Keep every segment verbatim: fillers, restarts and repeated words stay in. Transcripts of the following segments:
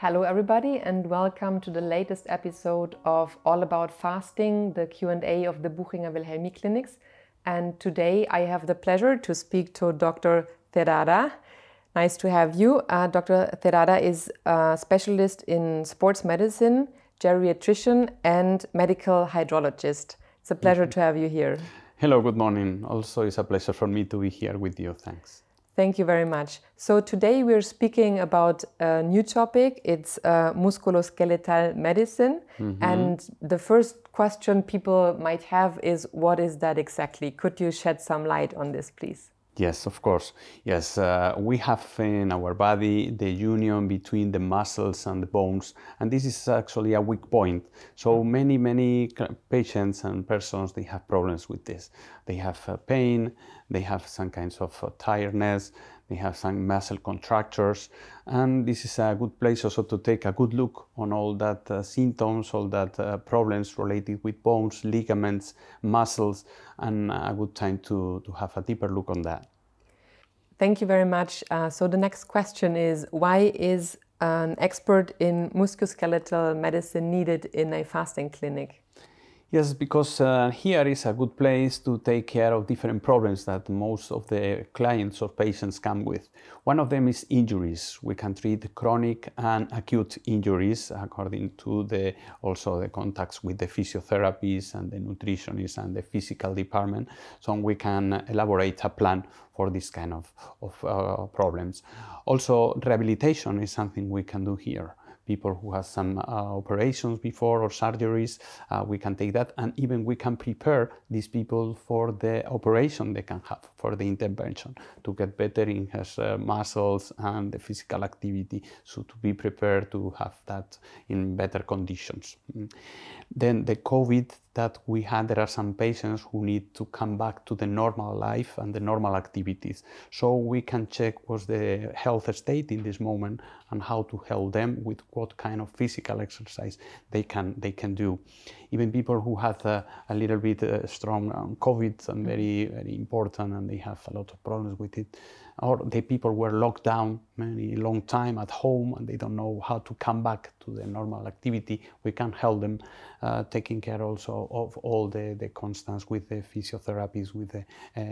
Hello everybody and welcome to the latest episode of All About Fasting, the Q and A of the Buchinger Wilhelmi Clinics. And today I have the pleasure to speak to Doctor Terada. Nice to have you. Uh, Doctor Terada is a specialist in sports medicine, geriatrician and medical hydrologist. It's a pleasure mm-hmm. to have you here. Hello, good morning. Also, it's a pleasure for me to be here with you. Thanks. Thank you very much. So today we're speaking about a new topic. It's uh, musculoskeletal medicine. Mm-hmm. And the first question people might have is, what is that exactly? Could you shed some light on this, please? Yes, of course. Yes, uh, we have in our body the union between the muscles and the bones, and this is actually a weak point. So many, many patients and persons, they have problems with this. They have uh, pain, they have some kinds of uh, tiredness, they have some muscle contractures, and this is a good place also to take a good look on all that uh, symptoms, all that uh, problems related with bones, ligaments, muscles, and a good time to, to have a deeper look on that. Thank you very much. Uh, so the next question is, why is an expert in musculoskeletal medicine needed in a fasting clinic? Yes, because uh, here is a good place to take care of different problems that most of the clients or patients come with. One of them is injuries. We can treat chronic and acute injuries according to the also the contacts with the physiotherapists and the nutritionists and the physical department. So we can elaborate a plan for this kind of, of uh, problems. Also, rehabilitation is something we can do here. People who have some uh, operations before or surgeries, uh, we can take that, and even we can prepare these people for the operation they can have, for the intervention, to get better in his uh, muscles and the physical activity, so to be prepared to have that in better conditions. Mm. Then the COVID that we had, there are some patients who need to come back to the normal life and the normal activities. So we can check what's the health state in this moment and how to help them with what kind of physical exercise they can they can do. Even people who have a, a little bit uh, strong um, COVID and very, very important, and they have a lot of problems with it. Or the people were locked down many long time at home and they don't know how to come back to the normal activity. We can help them uh, taking care also of all the, the constants with the physiotherapists, with the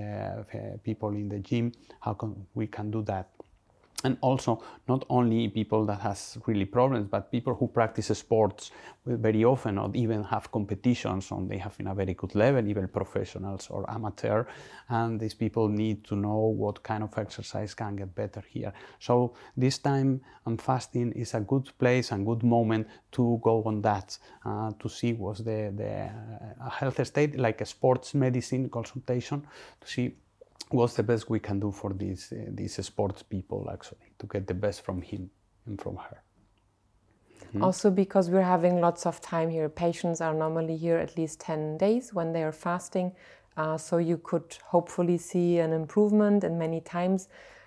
uh, people in the gym, how can we can do that. And also, not only people that has really problems, but people who practice sports very often or even have competitions and they have in a very good level, even professionals or amateur. And these people need to know what kind of exercise can get better here. So this time on fasting is a good place and good moment to go on that, uh, to see what's the, the uh, health state, like a sports medicine consultation, to see what's the best we can do for these, uh, these sports people, actually, to get the best from him and from her. Mm-hmm. Also because we're having lots of time here. Patients are normally here at least ten days when they are fasting. Uh, so you could hopefully see an improvement in many times.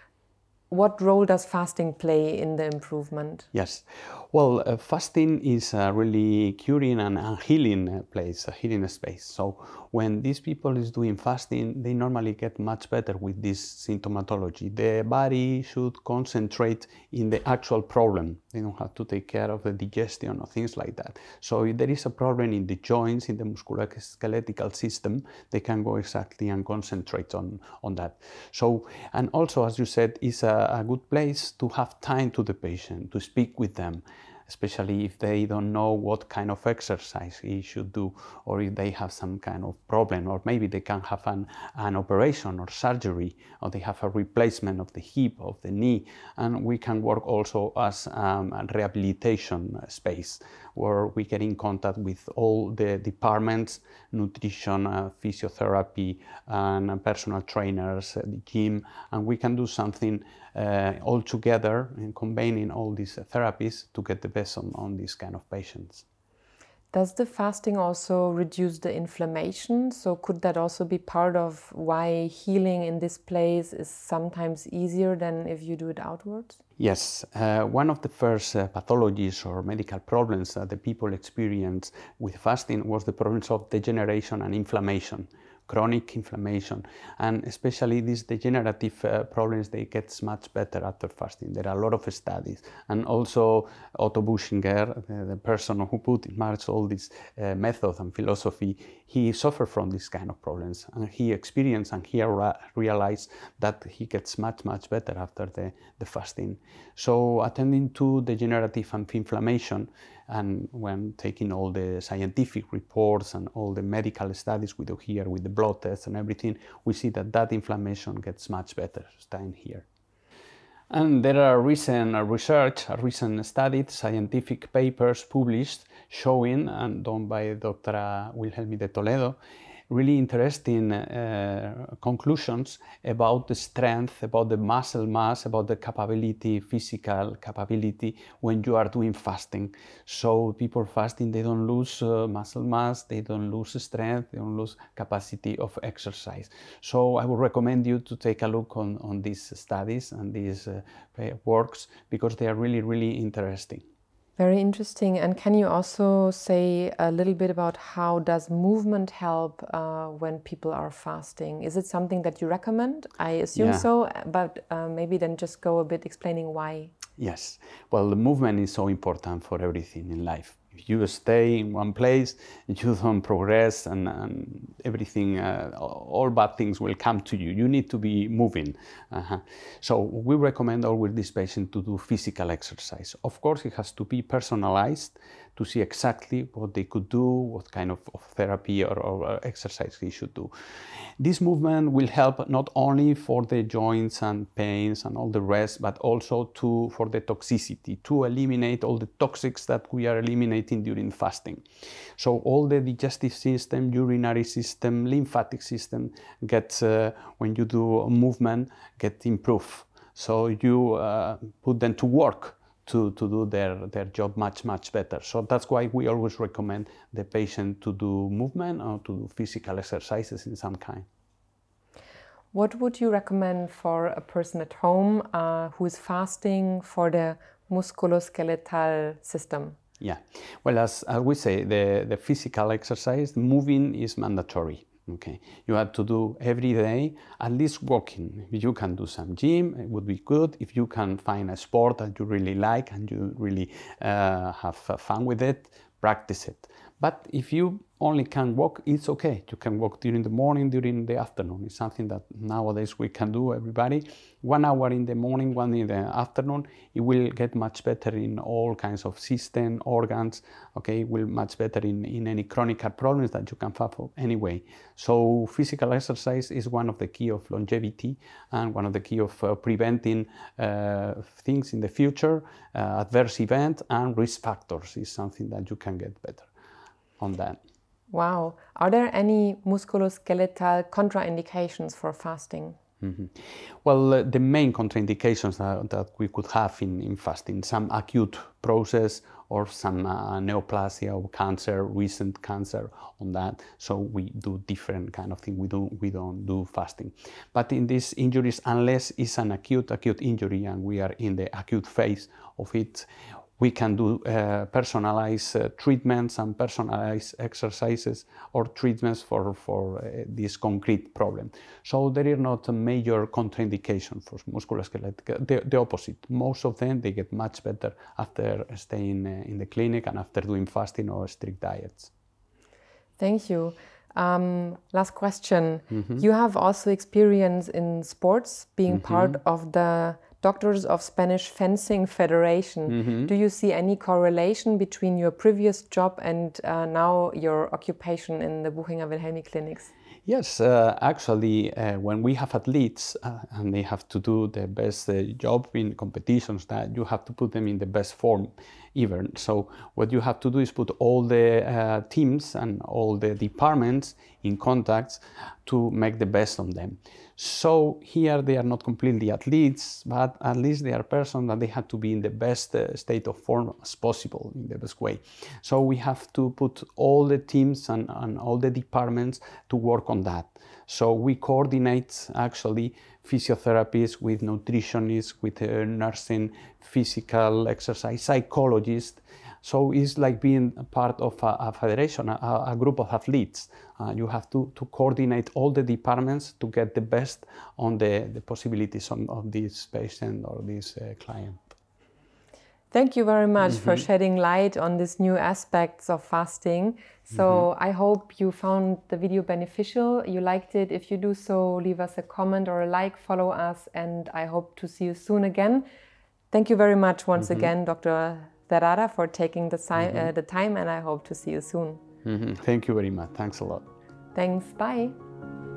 What role does fasting play in the improvement? Yes, well, uh, fasting is a really curing and a healing place, a healing space. So when these people is doing fasting, they normally get much better with this symptomatology. The body should concentrate in the actual problem. They don't have to take care of the digestion or things like that. So if there is a problem in the joints, in the musculoskeletal system, they can go exactly and concentrate on, on that. So, and also, as you said, it's a a good place to have time to the patient, to speak with them, especially if they don't know what kind of exercise he should do, or if they have some kind of problem, or maybe they can have an, an operation or surgery, or they have a replacement of the hip, of the knee, and we can work also as um, a rehabilitation space, where we get in contact with all the departments, nutrition, uh, physiotherapy, and uh, personal trainers, uh, the gym, and we can do something uh, all together and combining all these uh, therapies to get the best on, on these kind of patients. Does the fasting also reduce the inflammation? So could that also be part of why healing in this place is sometimes easier than if you do it outwards? Yes, uh, one of the first uh, pathologies or medical problems that the people experience with fasting was the problems of degeneration and inflammation. chronic inflammation, and especially these degenerative uh, problems, they get much better after fasting. There are a lot of studies, and also Otto Buschinger, the, the person who put in march all this uh, method and philosophy, he suffered from these kind of problems, and he experienced and he realized that he gets much, much better after the, the fasting. So attending to degenerative and inflammation, and when taking all the scientific reports and all the medical studies we do here with the blood tests and everything, we see that that inflammation gets much better staying here. And there are recent research, recent studies, scientific papers published showing, and done by Doctor Wilhelmine de Toledo, really interesting uh, conclusions about the strength, about the muscle mass, about the capability, physical capability when you are doing fasting. So people fasting, they don't lose uh, muscle mass, they don't lose strength, they don't lose capacity of exercise. So I would recommend you to take a look on, on these studies and these uh, works, because they are really, really interesting. Very interesting. And can you also say a little bit about how does movement help uh, when people are fasting? Is it something that you recommend? I assume yeah. so, but uh, maybe then just go a bit explaining why. Yes. Well, the movement is so important for everything in life. If you stay in one place, you don't progress, and, and everything, uh, all bad things will come to you. You need to be moving. Uh-huh. So we recommend always this patient to do physical exercise. Of course, it has to be personalized to see exactly what they could do, what kind of, of therapy or, or exercise he should do. This movement will help not only for the joints and pains and all the rest, but also to, for the toxicity, to eliminate all the toxics that we are eliminating during fasting. So all the digestive system, urinary system, lymphatic system gets, uh, when you do a movement, get improved. So you uh, put them to work to, to do their, their job much, much better. So that's why we always recommend the patient to do movement or to do physical exercises in some kind. What would you recommend for a person at home uh, who is fasting for the musculoskeletal system? Yeah, well, as, as we say, the, the physical exercise, moving is mandatory. Okay, you have to do every day, at least walking. If you can do some gym, it would be good. If you can find a sport that you really like and you really uh, have fun with it, practice it. But if you only can walk, it's okay. You can walk during the morning, during the afternoon. It's something that nowadays we can do, everybody. One hour in the morning, one in the afternoon, it will get much better in all kinds of system, organs, okay? It will much better in, in any chronic problems that you can have anyway. So physical exercise is one of the key of longevity and one of the key of uh, preventing uh, things in the future, uh, adverse events and risk factors is something that you can get better on that. Wow. Are there any musculoskeletal contraindications for fasting? Mm-hmm. Well, uh, the main contraindications that, that we could have in, in fasting, some acute process or some uh, neoplasia or cancer, recent cancer on that. So we do different kind of thing. We do we don't do fasting. But in these injuries, unless it's an acute acute injury and we are in the acute phase of it, we can do uh, personalized uh, treatments and personalized exercises or treatments for, for uh, this concrete problem. So there is not a major contraindication for musculoskeletal, the, the opposite. Most of them, they get much better after staying uh, in the clinic and after doing fasting or strict diets. Thank you. Um, last question. Mm-hmm. You have also experience in sports, being mm-hmm. part of the Doctors of Spanish Fencing Federation. Mm-hmm. Do you see any correlation between your previous job and uh, now your occupation in the Buchinger Wilhelmi clinics? Yes, uh, actually, uh, when we have athletes uh, and they have to do the best uh, job in competitions, that you have to put them in the best form even. So what you have to do is put all the uh, teams and all the departments in contact to make the best on them. So here they are not completely athletes, but at least they are persons that they have to be in the best uh, state of form as possible, in the best way. So we have to put all the teams and, and all the departments to work on that. So we coordinate actually physiotherapists with nutritionists, with uh, nursing, physical exercise, psychologists. So it's like being a part of a, a federation, a, a group of athletes. Uh, you have to, to coordinate all the departments to get the best on the, the possibilities on, of this patient or this uh, client. Thank you very much Mm-hmm. for shedding light on these new aspects of fasting. So mm-hmm. I hope you found the video beneficial, you liked it. If you do so, leave us a comment or a like, follow us, and I hope to see you soon again. Thank you very much once mm-hmm. again, Doctor Terrada, for taking the, si mm-hmm. uh, the time, and I hope to see you soon. Mm-hmm. Thank you very much. Thanks a lot. Thanks. Bye.